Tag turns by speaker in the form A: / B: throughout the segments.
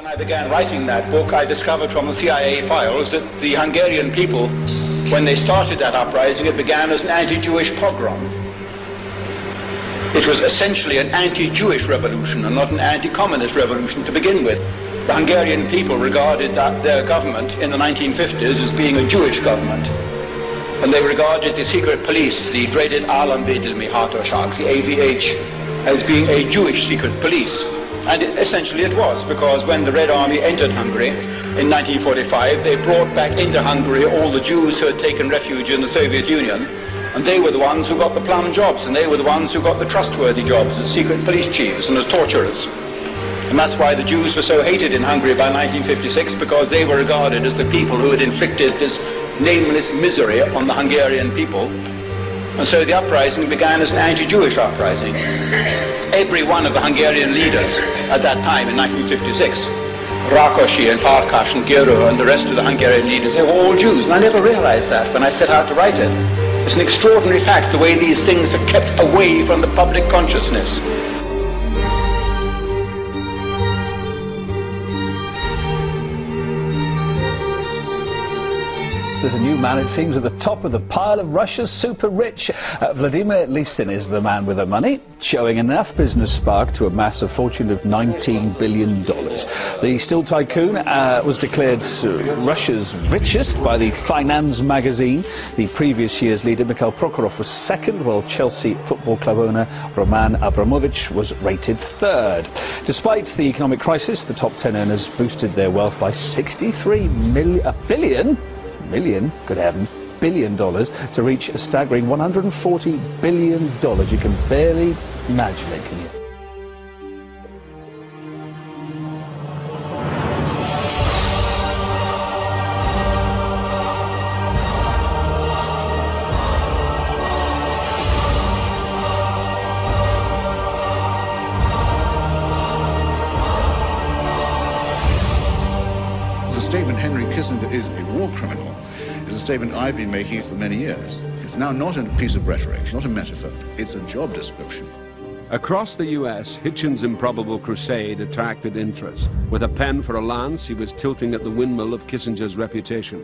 A: I began writing that book, I discovered from the CIA files that the Hungarian people, when they started that uprising, it began as an anti-Jewish pogrom. It was essentially an anti-Jewish revolution and not an anti-communist revolution to begin with. The Hungarian people regarded their government in the 1950s as being a Jewish government. And they regarded the secret police, the dreaded Államvédelmi Hatóság, the AVH, as being a Jewish secret police. And essentially it was, because when the Red Army entered Hungary in 1945, they brought back into Hungary all the Jews who had taken refuge in the Soviet Union, and they were the ones who got the plum jobs, and they were the ones who got the trustworthy jobs as secret police chiefs and as torturers. And that's why the Jews were so hated in Hungary by 1956, because they were regarded as the people who had inflicted this nameless misery on the Hungarian people. And so the uprising began as an anti-Jewish uprising. Every one of the Hungarian leaders at that time in 1956, Rákosi and Farkas and Gero and the rest of the Hungarian leaders, they were all Jews, and I never realized that when I set out to write it. It's an extraordinary fact, the way these things are kept away from the public consciousness.
B: There's a new man, it seems, at the top of the pile of Russia's super rich. Vladimir Lysin is the man with the money, showing enough business spark to amass a fortune of $19 billion. The steel tycoon was declared Russia's richest by the Finance magazine. The previous year's leader, Mikhail Prokhorov, was second, while Chelsea Football Club owner Roman Abramovich was rated third. Despite the economic crisis, the top 10 earners boosted their wealth by $63 billion, good heavens, $billion, to reach a staggering $140 billion. You can barely imagine it, can you?
C: The statement Henry Kissinger is a war criminal is a statement I've been making for many years. It's now not a piece of rhetoric, not a metaphor. It's a job description.
D: Across the U.S., Hitchens' improbable crusade attracted interest. With a pen for a lance, he was tilting at the windmill of Kissinger's reputation.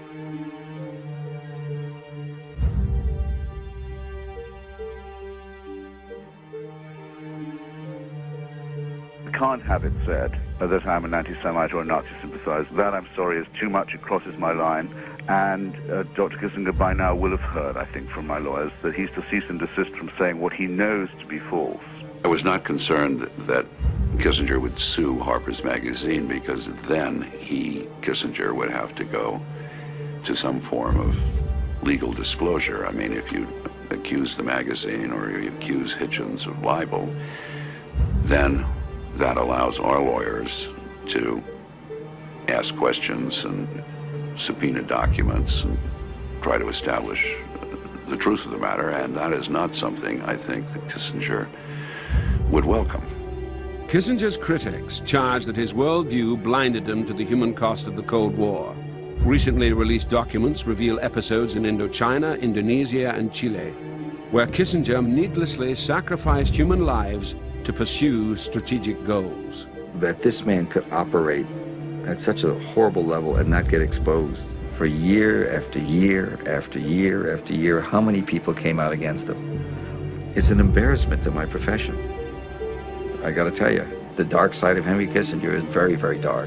E: I can't have it said that I'm an anti-Semite or a Nazi sympathizer. That, I'm sorry, is too much. It crosses my line. And Dr. Kissinger by now will have heard, I think, from my lawyers, that he's to cease and desist from saying what he knows to be false.
F: I was not concerned that Kissinger would sue Harper's Magazine, because then Kissinger, would have to go to some form of legal disclosure. I mean, if you accuse the magazine or you accuse Hitchens of libel, then that allows our lawyers to ask questions and subpoena documents and try to establish the truth of the matter, and that is not something I think that Kissinger would welcome.
D: Kissinger's critics charge that his worldview blinded him to the human cost of the Cold War. Recently released documents reveal episodes in Indochina, Indonesia, and Chile, where Kissinger needlessly sacrificed human lives to pursue strategic goals.
G: That this man could operate at such a horrible level and not get exposed for year after year after year after year. How many people came out against him? It's an embarrassment to my profession. I gotta tell you, the dark side of Henry Kissinger is very, very dark.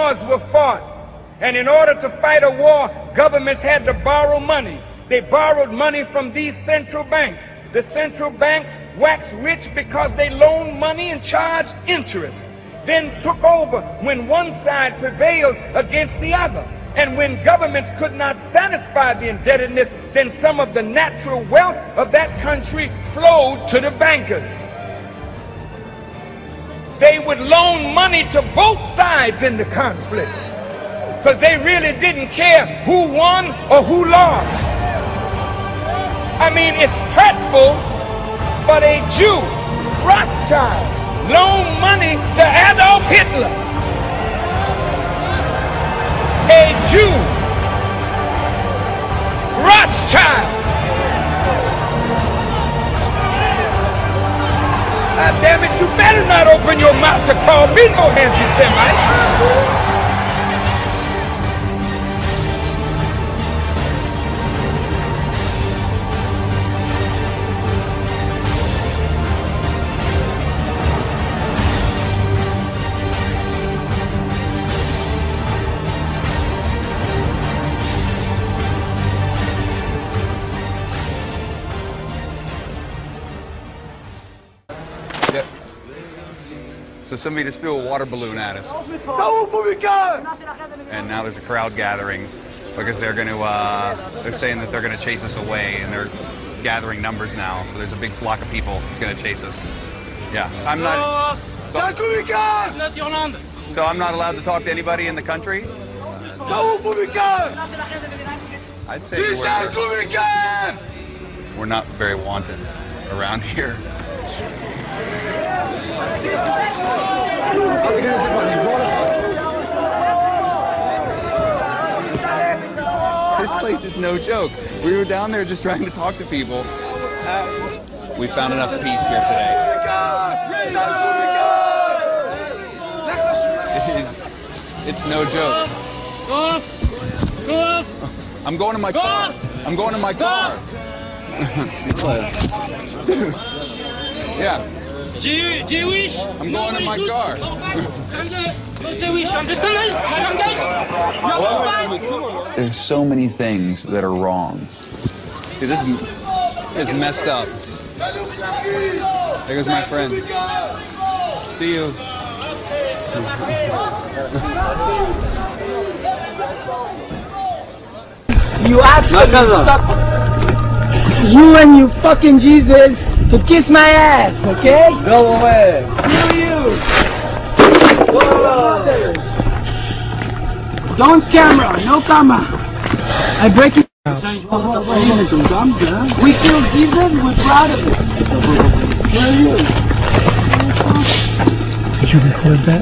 H: wars were fought. And in order to fight a war, governments had to borrow money. They borrowed money from these central banks. The central banks waxed rich because they loaned money and charged interest, then took over when one side prevails against the other. And when governments could not satisfy the indebtedness, then some of the natural wealth of that country flowed to the bankers. They would loan money to both sides in the conflict because they really didn't care who won or who lost. I mean, it's hurtful, but a Jew, Rothschild, loaned money to Adolf Hitler. A Jew, Rothschild. God damn it, you better not open your mouth to call me no anti-Semite.
I: So somebody just threw a water balloon at us. And now there's a crowd gathering because they're going to, they're saying that they're going to chase us away, and they're gathering numbers now. So there's a big flock of people that's going to chase us. Yeah, I'm not. So I'm not allowed to talk to anybody in the country? I'd say we're not very wanted around here. This place is no joke. We were down there just trying to talk to people. We found enough peace here today. It's no joke. I'm going to my car. I'm going to my car. Dude. Yeah.
J: Jewish.
I: I'm going in my car. There's so many things that are wrong. Dude, this is messed up. There goes my friend. See you.
K: You asked me to suck you and you fucking Jesus to kiss my ass, okay?
B: Go away.
K: Screw you. Whoa. Don't camera, no camera. I break it. We killed Jesus, we're proud of it. Screw you.
B: Did you record that?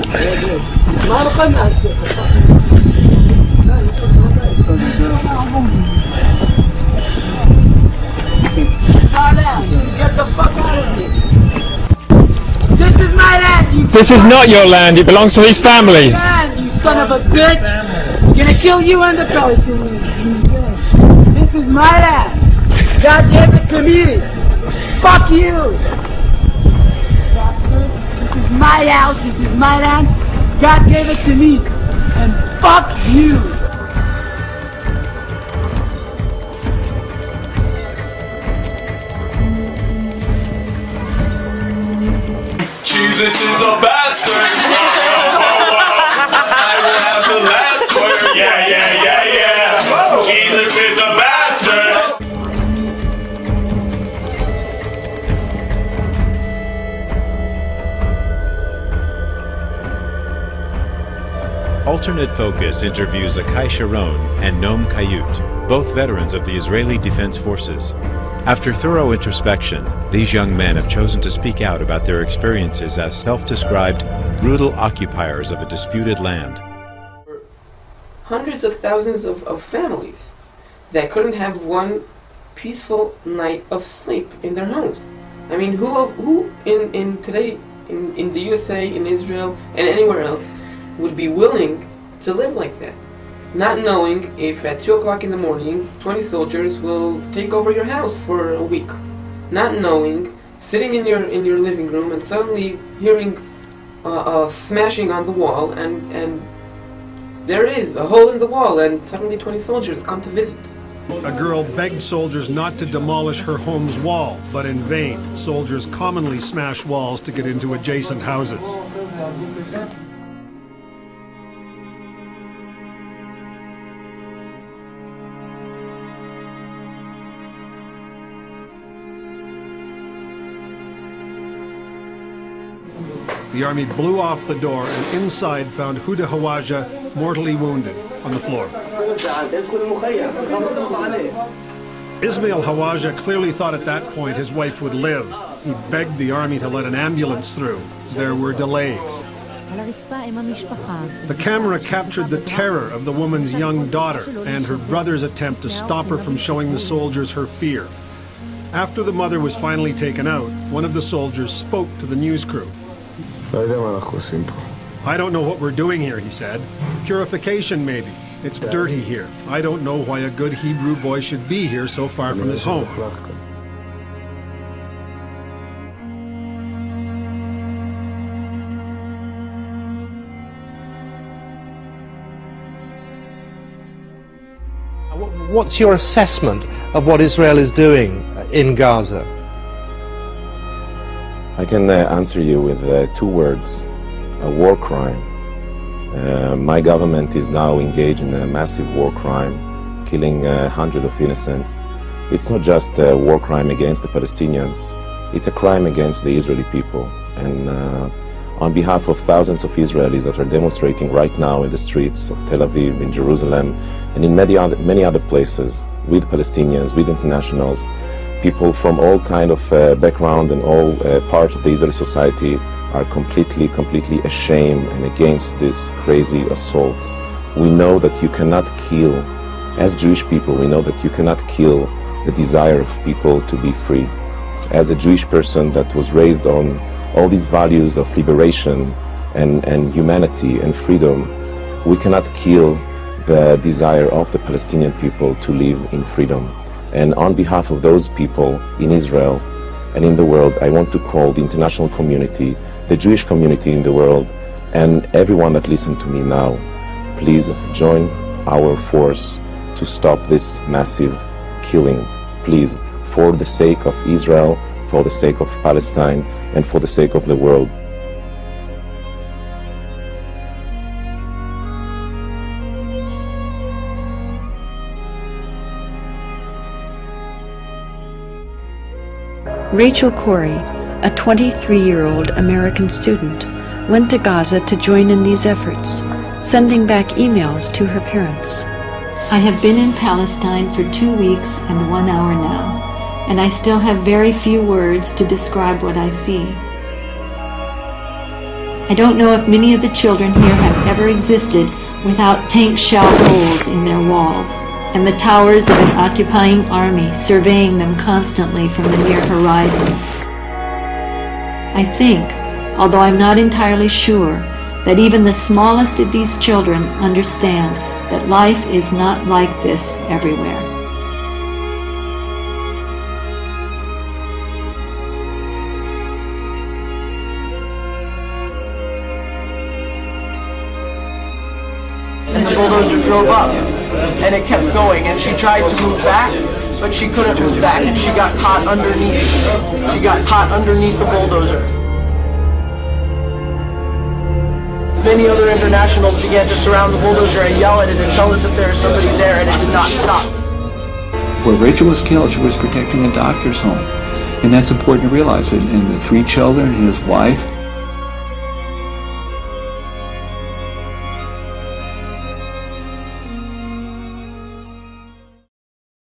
K: Get the fuck out of here. This is my land, you.
L: This is not your land, it belongs to these families.
K: Land, you son of a bitch. I'm gonna kill you and the Palestinians. This is my land. God gave it to me. Fuck you. This is my house, this is my land. God gave it to me. And fuck you.
M: Jesus is a bastard. I will have the last word. Yeah, yeah, yeah, yeah. Jesus is a bastard.
N: Alternate Focus interviews Akai Sharon and Noam Kayut, both veterans of the Israeli Defense Forces. After thorough introspection, these young men have chosen to speak out about their experiences as self-described brutal occupiers of a disputed land.
O: Hundreds of thousands of families that couldn't have one peaceful night of sleep in their homes. I mean, who in today in the USA, in Israel, and anywhere else would be willing to live like that? Not knowing if at 2 o'clock in the morning 20 soldiers will take over your house for a week. Not knowing, sitting in your living room and suddenly hearing smashing on the wall and there is a hole in the wall, and suddenly 20 soldiers come to visit.
P: A girl begged soldiers not to demolish her home's wall, but in vain. Soldiers commonly smash walls to get into adjacent houses. The army blew off the door and inside found Huda Hawaja mortally wounded on the floor. Ismail Hawaja clearly thought at that point his wife would live. He begged the army to let an ambulance through. There were delays. The camera captured the terror of the woman's young daughter and her brother's attempt to stop her from showing the soldiers her fear. After the mother was finally taken out, one of the soldiers spoke to the news crew. I don't know what we're doing here, he said. Purification, maybe. It's dirty here. I don't know why a good Hebrew boy should be here so far from his home.
Q: What's your assessment of what Israel is doing in Gaza?
R: I can answer you with 2 words: a war crime. My government is now engaged in a massive war crime, killing hundreds of innocents. It's not just a war crime against the Palestinians, it's a crime against the Israeli people. And on behalf of thousands of Israelis that are demonstrating right now in the streets of Tel Aviv, in Jerusalem, and in many other places, with Palestinians, with internationals, people from all kind of background and all parts of the Israeli society are completely ashamed and against this crazy assault. We know that you cannot kill, as Jewish people, we know that you cannot kill the desire of people to be free. As a Jewish person that was raised on all these values of liberation and humanity and freedom, we cannot kill the desire of the Palestinian people to live in freedom. And on behalf of those people in Israel and in the world, I want to call the international community, the Jewish community in the world, and everyone that listens to me now, please join our force to stop this massive killing. Please, for the sake of Israel, for the sake of Palestine, and for the sake of the world.
S: Rachel Corey, a 23-year-old American student, went to Gaza to join in these efforts, sending back emails to her parents.
T: I have been in Palestine for 2 weeks and 1 hour now, and I still have very few words to describe what I see. I don't know if many of the children here have ever existed without tank shell holes in their walls, and the towers of an occupying army surveying them constantly from the near horizons. I think, although I'm not entirely sure, that even the smallest of these children understand that life is not like this everywhere.
U: And the bulldozer drove up, and it kept going, and she tried to move back, but she couldn't move back, and she got caught underneath. She got caught underneath the bulldozer. Many other internationals began to surround the bulldozer and yell at it and tell us that there is somebody there, and it did not stop.
V: Where Rachel was killed, she was protecting a doctor's home, and that's important to realize. And the 3 children and his wife